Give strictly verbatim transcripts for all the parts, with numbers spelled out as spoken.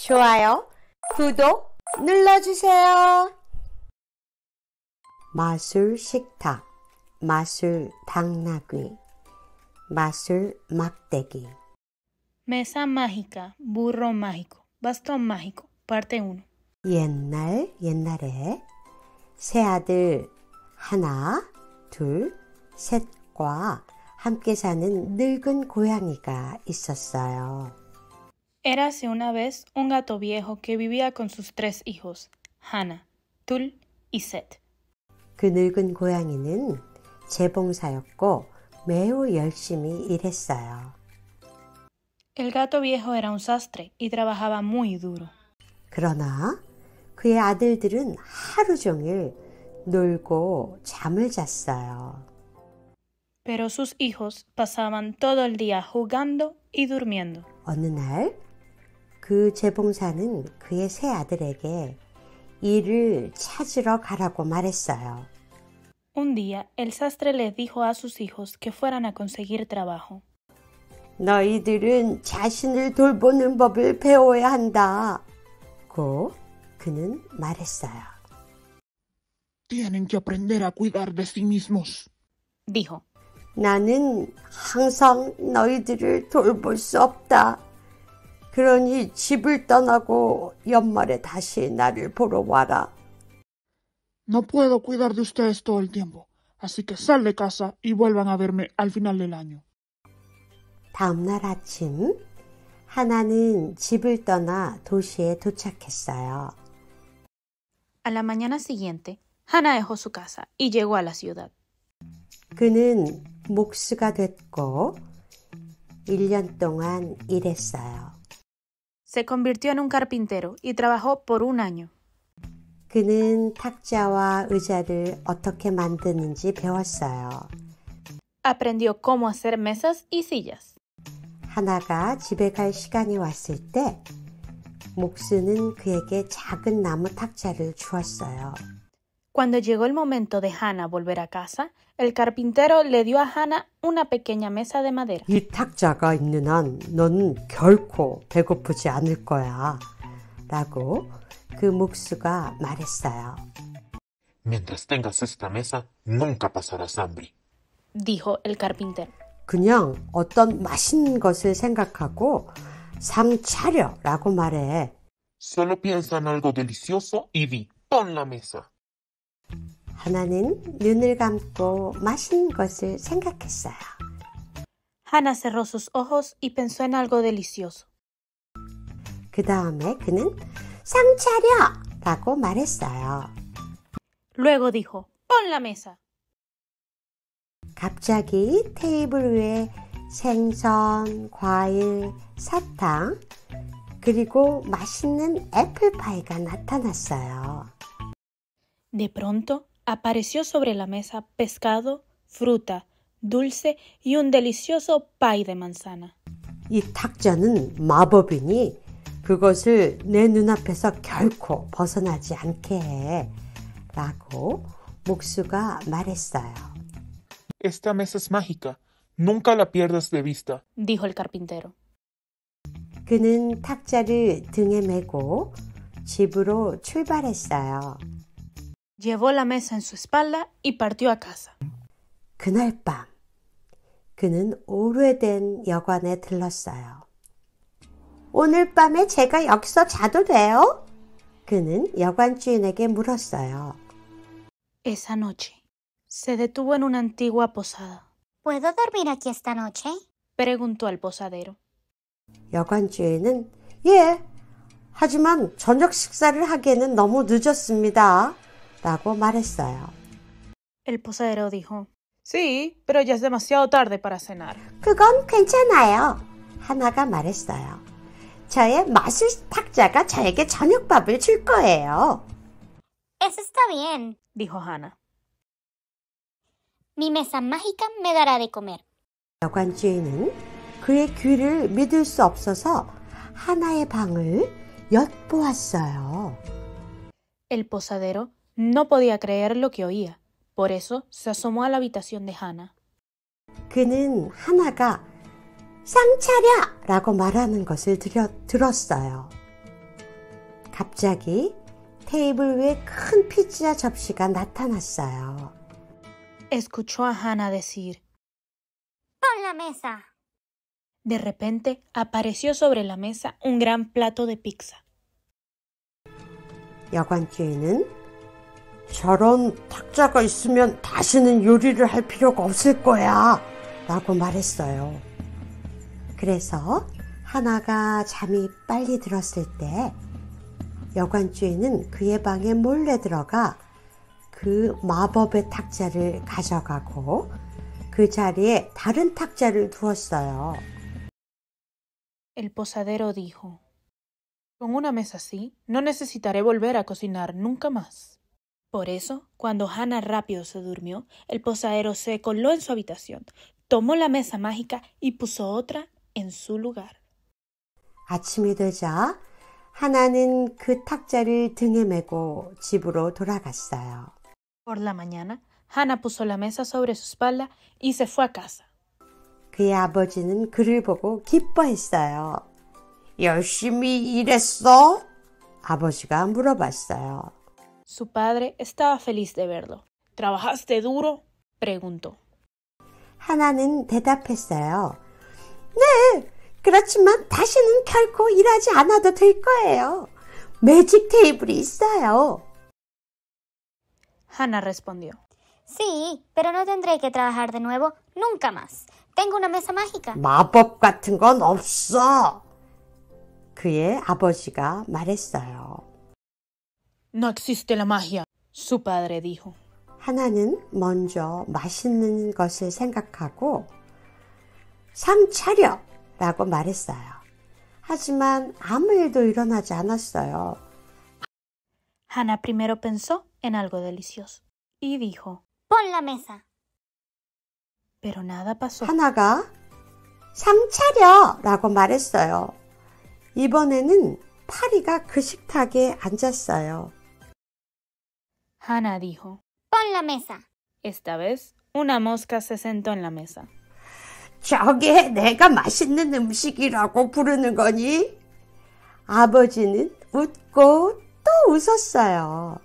좋아요, 구독 눌러주세요. 마술 식탁, 마술 당나귀, 마술 막대기. Mesa mágica, burro mágico, bastón mágico, parte uno. 옛날 옛날에 세 아들 하나, 둘, 셋과 함께 사는 늙은 고양이가 있었어요. Érase una vez un gato viejo que vivía con sus tres hijos, Hannah, Tul y Set. 그 늙은 고양이는 재봉사였고 매우 열심히 일했어요. El gato viejo era un sastre y trabajaba muy duro. 그러나 그의 아들들은 하루 종일 놀고 잠을 잤어요. Pero sus hijos pasaban todo el día jugando y durmiendo. 어느 날 그 재봉사는 그의 세 아들에게 일을 찾으러 가라고 말했어요. Un día el sastre les dijo a sus hijos que fueran a conseguir trabajo. 너희들은 자신을 돌보는 법을 배워야 한다. 고 그는 말했어요. Tienen que aprender a cuidar de sí mismos. Dijo. 나는 항상 너희들을 돌볼 수 없다. 그러니 집을 떠나고 연말에 다시 나를 보러 와라. No puedo cuidar de ustedes todo el tiempo, así que sal de casa y vuelvan a verme al final del año. 다음 날 아침, 하나는 집을 떠나 도시에 도착했어요. A la mañana siguiente, Hannah dejó su casa y llegó a la ciudad. 그는 목수가 됐고 일 년 동안 일했어요. Se convirtió en un carpintero y trabajó por un año. 그는 탁자와 의자를 어떻게 만드는지 배웠어요. Aprendió cómo hacer mesas y sillas. 하나가 집에 갈 시간이 왔을 때 목수는 그에게 작은 나무 탁자를 주었어요. Cuando llegó el momento de Hannah volver a casa, el carpintero le dio a Hannah una pequeña mesa de madera. 이 탁자가 있는 한 넌 결코 배고프지 않을 거야. 라고 그 목수가 말했어요. Mientras tengas esta mesa, nunca pasarás hambre. Dijo el carpintero. 그냥 어떤 맛있는 것을 생각하고 상 차려 라고 말해. Solo piensa en algo delicioso y di, pon la mesa. 하나는 눈을 감고 맛있는 것을 생각했어요. Hannah cerró sus ojos y pensó en algo delicioso. 그 다음에 그는 상 차려! 라고 말했어요. Luego dijo, pon la mesa. 갑자기 테이블 위에 생선, 과일, 사탕, 그리고 맛있는 애플파이가 나타났어요. De pronto, apareció sobre la mesa pescado, fruta, dulce y un delicioso pie de manzana. 이 탁자는 마법이니 그것을 내 눈앞에서 결코 벗어나지 않게 해. 라고 목수가 말했어요. Esta mesa es mágica. Nunca la pierdas de vista. Dijo el carpintero. 그는 탁자를 등에 메고 집으로 출발했어요. Llevó la mesa en su espalda y partió a casa. 그날 밤, 그는 오래된 여관에 들렀어요. 오늘 밤에 제가 여기서 자도 돼요? 그는 여관 주인에게 물었어요. Esa noche, se detuvo en una antigua posada. ¿Puedo dormir aquí esta noche? Preguntó al posadero. 여관 주인은 예, 하지만 저녁 식사를 하기에는 너무 늦었습니다. 라고 말했어요. El posadero dijo, sí, pero ya es demasiado tarde para cenar. 그건 괜찮아요. 하나가 말했어요. 저의 마술 탁자가 저에게 저녁밥을 줄 거예요. Eso está bien. Dijo Hannah. Mi mesa mágica me dará de comer. 여관 주인은 그의 귀를 믿을 수 없어서 하나의 방을 엿보았어요. El posadero no podía creer lo que oía. Por eso se asomó a la habitación de Hannah. 그는 하나가 상 차려! 라고 말하는 것을 들여, 들었어요. 갑자기 테이블 위에 큰 피자 접시가 나타났어요. Escuchó a Hannah decir. Pon la mesa. De repente apareció sobre la mesa un gran plato de pizza. 여관주인은 저런 탁자가 있으면 다시는 요리를 할 필요가 없을 거야 라고 말했어요. 그래서 하나가 잠이 빨리 들었을 때 여관주인은 그의 방에 몰래 들어가 그 마법의 탁자를 가져가고 그 자리에 다른 탁자를 두었어요. El posadero dijo, con una mesa así, no necesitaré volver a cocinar nunca más. Por eso, cuando Hannah rápido se durmió, el posadero se coló en su habitación, tomó la mesa mágica y puso otra en su lugar. 아침이 되자 하나는 그 탁자를 등에 메고 집으로 돌아갔어요. Por la mañana, Hannah puso la mesa sobre su espalda y se fue a casa. 그의 아버지는 그를 보고 기뻐했어요. 열심히 일했어? 아버지가 물어봤어요. Su padre estaba feliz de verlo. ¿Trabajaste duro? Preguntó. 하나는 대답했어요. 네, 그렇지만 다시는 결코 일하지 않아도 될 거예요. 매직 테이블이 있어요. Hannah respondió. Sí, pero no tendré que trabajar de nuevo nunca más. Tengo una mesa mágica. 마법 같은 건 없어. 그의 아버지가 말했어요. No existe la magia, su padre dijo. 하나는 먼저 맛있는 것을 생각하고 상 차려! 라고 말했어요. 하지만 아무 일도 일어나지 않았어요. Hannah primero pensó en algo delicioso y dijo, Pon la mesa. pero nada pasó. 하나가 상 차려! 라고 말했어요. 이번에는 파리가 그 식탁에 앉았어요. Hannah dijo, Pon la mesa. esta vez una mosca se sentó en la mesa. 저게 내가 맛있는 음식이라고 부르는 거니? 아버지는 웃고 또 웃었어요.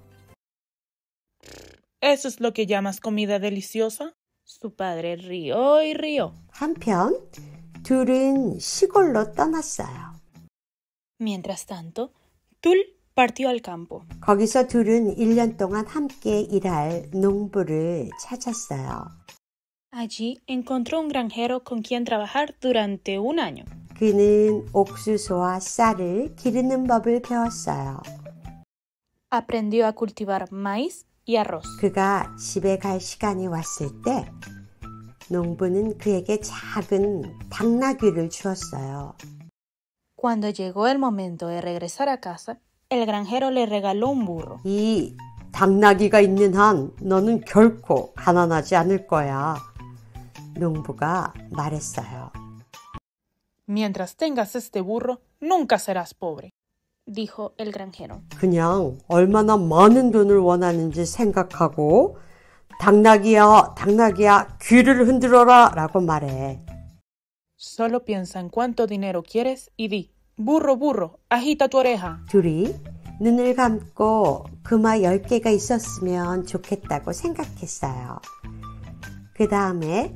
¿Eso es lo que llamas comida deliciosa? Su padre rió y rió. 한편 둘은 시골로 떠났어요. Mientras tanto, Tul partió al campo. 거기서 둘은 일 년 동안 함께 일할 농부를 찾았어요. Allí encontró un granjero con quien trabajar durante un año. 그는 옥수수와 쌀을 기르는 법을 배웠어요. Aprendió a cultivar maíz y arroz. 그가 집에 갈 시간이 왔을 때 농부는 그에게 작은 당나귀를 주었어요. Cuando llegó el momento de regresar a casa, el granjero le regaló un burro. 이 당나귀가 있는 한 너는 결코 가난하지 않을 거야. 농부가 말했어요. Mientras tengas este burro, nunca serás pobre, dijo el granjero. 그냥 얼마나 많은 돈을 원하는지 생각하고 당나귀야, 당나귀야, 귀를 흔들어라 라고 말해. Solo piensa en cuánto dinero quieres y di, burro, burro, agita tu oreja. 둘이 눈을 감고 금화 열 개가 있었으면 좋겠다고 생각했어요. 그 다음에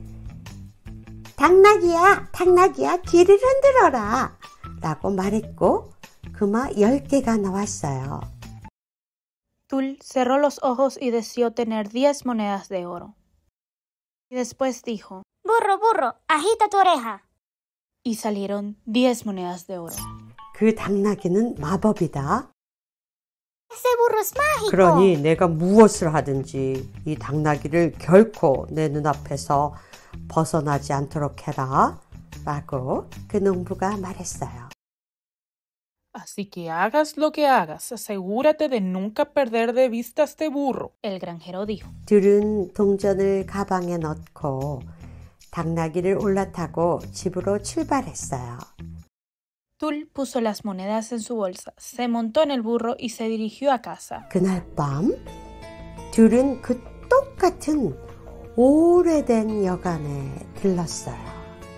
당나귀야, 당나귀야, 귀를 흔들어라 라고 말했고 금화 열 개가 나왔어요. Tul cerró los ojos y deseó tener diez monedas de oro. Y después dijo, Burro, burro, agita tu oreja. y salieron diez monedas de oro. 그 당나귀는 마법이다. Ese burro es mágico. 그러니 내가 무엇을 하든지 이 당나귀를 결코 내 눈앞에서 벗어나지 않도록 해라 라고 그 농부가 말했어요. Así que hagas lo que hagas, asegúrate de nunca perder de vista este burro, el granjero dijo. 둘은 동전을 가방에 넣고 당나귀를 올라타고 집으로 출발했어요. Tul puso las monedas en su bolsa, se montó en el burro y se dirigió a casa. 그날 밤 둘은 그 똑같은 오래된 여관에 들렀어요.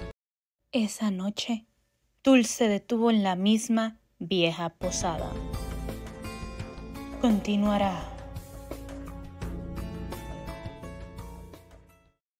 Esa noche, Tul se detuvo en la misma vieja posada. continuará.